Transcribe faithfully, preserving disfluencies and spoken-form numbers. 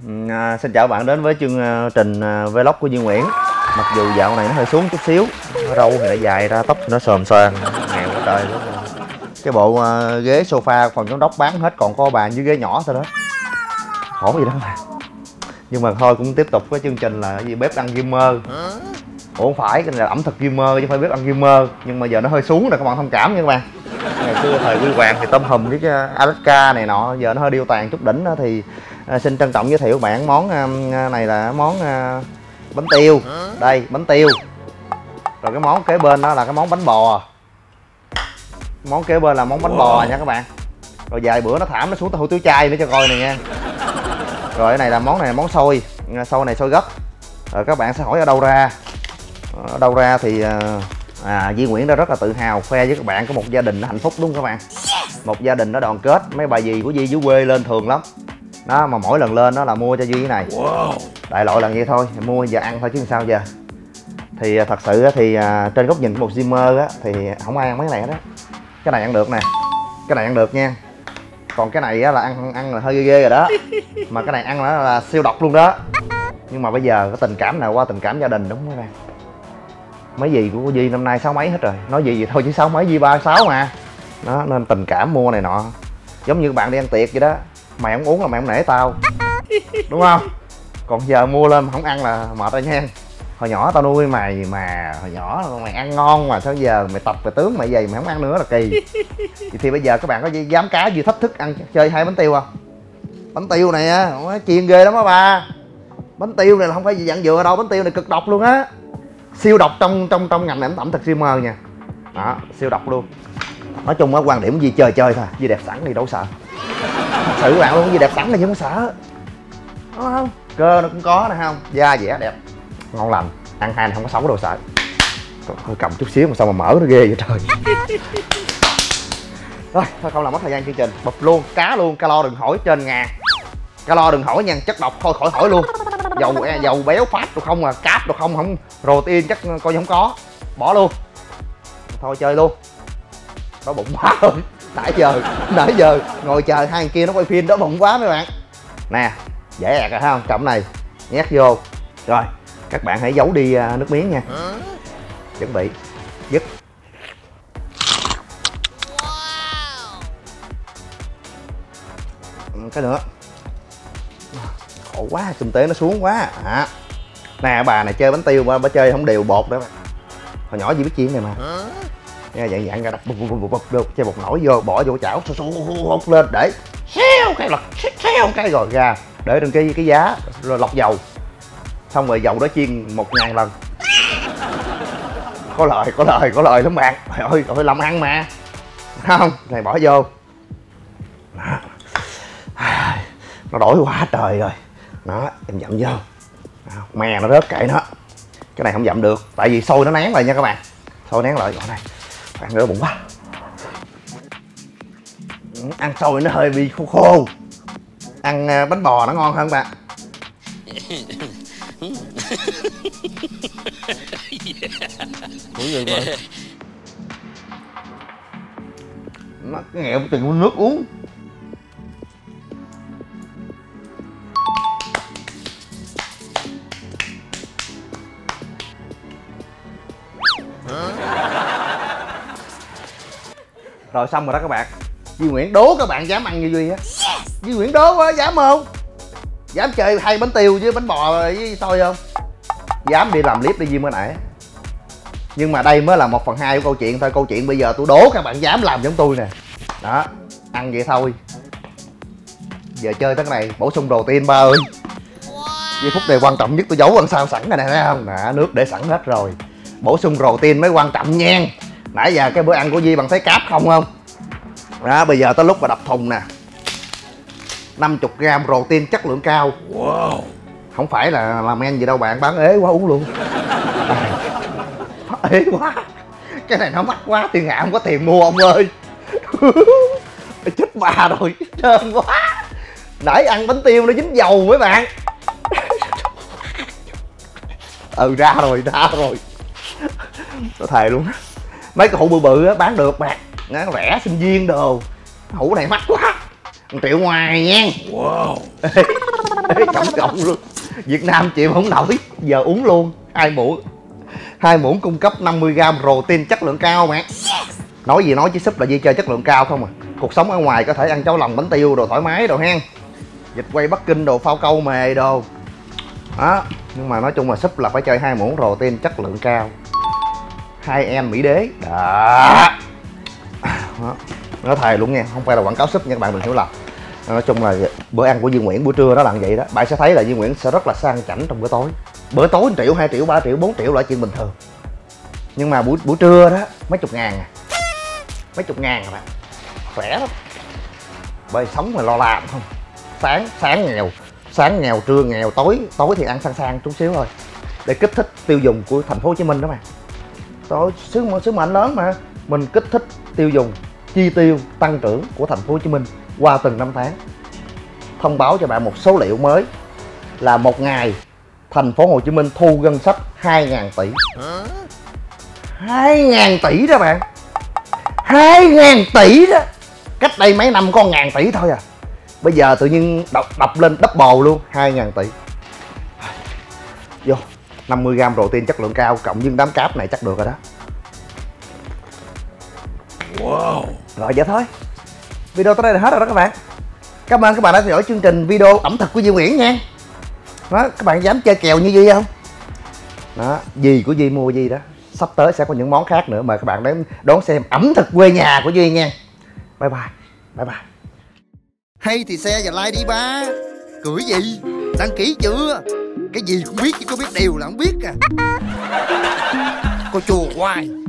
À, xin chào bạn đến với chương uh, trình uh, vlog của Duy Nguyễn. Mặc dù dạo này nó hơi xuống chút xíu, râu thì nó dài ra, tóc thì nó xồm xoàm, nghèo quá trời luôn. Cái bộ uh, ghế sofa phòng giám đốc bán hết, còn có bàn với ghế nhỏ thôi đó. Khổ gì đó mà. Nhưng mà thôi cũng tiếp tục với chương trình là cái gì bếp ăn gamer. Ủa không phải, cái này là ẩm thực gamer chứ không phải bếp ăn gamer. Nhưng mà giờ nó hơi xuống rồi, các bạn thông cảm nha các bạn. Ngày xưa thời Huy Hoàng thì tôm hùm với cái Alaska này nọ, giờ nó hơi điêu tàn chút đỉnh đó. Thì à, xin trân trọng giới thiệu các bạn món à, này là món à, bánh tiêu. Đây, bánh tiêu. Rồi cái món kế bên đó là cái món bánh bò. Món kế bên là món bánh bò nha các bạn. Rồi vài bữa nó thảm nó xuống tới hủ tiếu chay nữa cho coi này nha. Rồi cái này là món này là món xôi. Xôi này xôi gấc. Rồi các bạn sẽ hỏi ở đâu ra. Ở đâu ra thì à, Duy Nguyễn đã rất là tự hào khoe với các bạn có một gia đình nó hạnh phúc, đúng không các bạn? Một gia đình nó đoàn kết. Mấy bà dì của Duy dưới quê lên thường lắm đó, mà mỗi lần lên đó là mua cho Duy cái này. Đại loại là vậy thôi, mua giờ ăn thôi chứ sao giờ. Thì thật sự thì à, trên góc nhìn của một gamer á thì không ai ăn mấy cái này hết đó. Cái này ăn được nè, cái này ăn được nha. Còn cái này á là ăn ăn là hơi ghê ghê rồi đó. Mà cái này ăn là, là siêu độc luôn đó. Nhưng mà bây giờ cái tình cảm nào qua tình cảm gia đình, đúng không các bạn? Mấy gì của Duy năm nay sáu mấy hết rồi, nói gì gì thôi chứ sáu mấy, Duy ba sáu mà đó, nên tình cảm mua này nọ. Giống như bạn đi ăn tiệc vậy đó, mày không uống là mày không nể tao, đúng không? Còn giờ mua lên mà không ăn là mệt rồi nha. Hồi nhỏ tao nuôi mày mà, hồi nhỏ mày ăn ngon mà sao giờ mày tập về tướng mày vậy mày không ăn nữa là kỳ. Thì bây giờ các bạn có dám cá gì thách thức ăn chơi hai bánh tiêu không? Bánh tiêu này á chiên ghê lắm á ba. Bánh tiêu này là không phải gì dặn dừa đâu, bánh tiêu này cực độc luôn á. Siêu độc trong trong trong ngành ẩm thực streamer nha. Đó, siêu độc luôn. Nói chung á, quan điểm gì chơi chơi thôi, gì đẹp sẵn thì đâu sợ. Thật sự các bạn luôn, gì đẹp sẵn thì chứ không sợ. Đúng không? Cơ nó cũng có nè không? Da dẻ đẹp, ngon lành, ăn hai này không có xấu đâu sợ. Thôi cầm chút xíu mà sao mà mở nó ghê vậy trời. Rồi, thôi không làm mất thời gian chương trình, bụp luôn, cá luôn, calo đừng hỏi trên ngàn. Calo đừng hỏi nha, chất độc thôi khỏi hỏi luôn. Dầu dầu béo phát rồi không à, cáp rồi không, không protein chắc coi như không có, bỏ luôn. Thôi chơi luôn, đói bụng quá rồi. Nãy giờ nãy giờ ngồi chờ hai thằng kia nó quay phim, đói bụng quá mấy bạn. Nè, dễ ẹt rồi không, cầm này nhét vô. Rồi các bạn hãy giấu đi nước miếng nha. Chuẩn bị dứt. Cái nữa, khổ quá, kinh tế nó xuống quá à. Nè bà này chơi bánh tiêu bà, bà chơi không đều bột đó. Hồi nhỏ gì biết chiên này mà nghe dạng dạng ra đập bụp bụp bụp được, chơi bột nổi vô bỏ vô chảo su su hút lên để xéo cái lật xéo cái rồi ra để trên cái cái giá rồi lọc dầu, xong rồi dầu đó chiên một ngàn lần. Có lời có lời có lời lắm bạn. Trời ơi trời ơi, làm ăn mà không này bỏ vô. Nó đổi quá trời rồi đó, em dặm vô mè nó rớt kệ nó. Cái này không dặm được tại vì sôi nó nén lại nha các bạn, sôi nén lại. Gọi này ăn nữa bụng quá, ăn sôi nó hơi bị khô khô. Ăn bánh bò nó ngon hơn bạn. Ủa gì vậy? Nó nghẹo từng nước uống. Rồi xong rồi đó các bạn. Duy Nguyễn đố các bạn dám ăn như Duy á. Duy Nguyễn đố quá, dám không? Dám chơi hai bánh tiêu với bánh bò với xôi không? Dám đi làm clip đi Duy mới nãy. Nhưng mà đây mới là một phần hai của câu chuyện thôi. Câu chuyện bây giờ tôi đố các bạn dám làm giống tôi nè. Đó, ăn vậy thôi. Giờ chơi tới cái này bổ sung protein ba ơi. Giây phút này quan trọng nhất, tôi giấu ăn sao sẵn rồi nè, thấy không? Nè, nước để sẵn hết rồi. Bổ sung protein mới quan trọng nha. Nãy giờ cái bữa ăn của Duy bằng thấy cáp không không? Đó, bây giờ tới lúc mà đập thùng nè. năm mươi gram protein chất lượng cao. Wow. Không phải là làm men gì đâu bạn, bán ế quá uống luôn. À, ế quá. Cái này nó mắc quá, Thiên Hạ không có tiền mua ông ơi. Chết bà rồi, trơn quá. Nãy ăn bánh tiêu nó dính dầu mấy bạn. Ừ ra rồi, ra rồi. Tôi thề luôn á. Mấy cái hũ bự bự á bán được bạn, nó rẻ sinh viên đồ. Hũ này mắc quá, một triệu ngoài nha. Wow. Tổng cộng luôn. Việt Nam chịu không nổi, giờ uống luôn hai muỗng. Hai muỗng cung cấp năm mươi gam protein chất lượng cao mà. Nói gì nói chứ súp là gì chơi chất lượng cao không à. Cuộc sống ở ngoài có thể ăn cháo lòng bánh tiêu đồ thoải mái đồ hen, vịt quay Bắc Kinh đồ phao câu mề đồ đó, nhưng mà nói chung là súp là phải chơi hai muỗng protein chất lượng cao. Hai em Mỹ Đế đó. Đó. Nói thề luôn nha, không phải là quảng cáo súp nha các bạn, đừng hiểu lầm. Nói chung là bữa ăn của Duy Nguyễn buổi trưa đó là vậy đó. Bạn sẽ thấy là Duy Nguyễn sẽ rất là sang chảnh trong bữa tối. Bữa tối một triệu, hai triệu, ba triệu, bốn triệu là chuyện bình thường. Nhưng mà buổi buổi trưa đó mấy chục ngàn à. Mấy chục ngàn à bạn. Khỏe lắm. Bởi sống mà lo làm không. Sáng sáng nghèo, sáng nghèo, trưa nghèo, tối tối thì ăn sang sang chút xíu thôi. Để kích thích tiêu dùng của thành phố Hồ Chí Minh đó mà. Tối sứ sứ mệnh lớn mà. Mình kích thích tiêu dùng, chi tiêu, tăng trưởng của thành phố Hồ Chí Minh qua từng năm tháng. Thông báo cho bạn một số liệu mới là một ngày thành phố Hồ Chí Minh thu ngân sách hai ngàn tỷ. hai ngàn tỷ đó bạn. hai ngàn tỷ đó. Cách đây mấy năm có ngàn tỷ thôi à. Bây giờ tự nhiên đập, đập lên double luôn, hai ngàn tỷ. Vô năm mươi gam protein chất lượng cao cộng với đám cáp này chắc được rồi đó. Wow. Rồi vậy thôi. Video tới đây là hết rồi đó các bạn. Cảm ơn các bạn đã theo dõi chương trình video ẩm thực của Duy Nguyễn nha. Đó, các bạn dám chơi kèo như Duy không? Đó, Duy của Duy mua Duy đó. Sắp tới sẽ có những món khác nữa, mời các bạn đến đón xem ẩm thực quê nhà của Duy nha. Bye bye. Bye bye. Hay thì share và like đi ba. Cười gì? Đăng ký chưa? Cái gì cũng biết chứ có biết điều là không biết à. Cô chùa hoài.